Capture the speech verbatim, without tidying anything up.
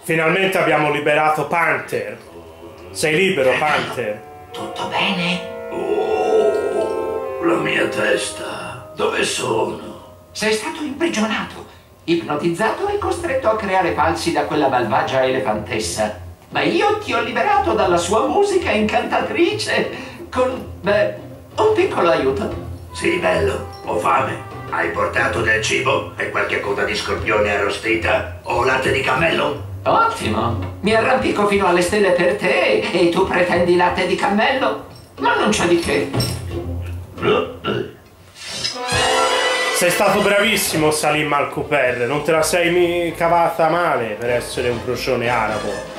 Finalmente abbiamo liberato Panther. Sei libero, Panther. Tutto bene? Oh, la mia testa. Dove sono? Sei stato imprigionato, ipnotizzato e costretto a creare falsi da quella malvagia elefantessa. Ma io ti ho liberato dalla sua musica incantatrice con, beh, un piccolo aiuto. Sì, bello. Ho fame. Hai portato del cibo? E qualche coda di scorpione arrostita? O latte di cammello? Ottimo! Mi arrampico fino alle stelle per te e tu pretendi latte di cammello? Ma non c'è di che. Sei stato bravissimo, Salim Al-Kuper. Non te la sei mi cavata male per essere un procione arabo.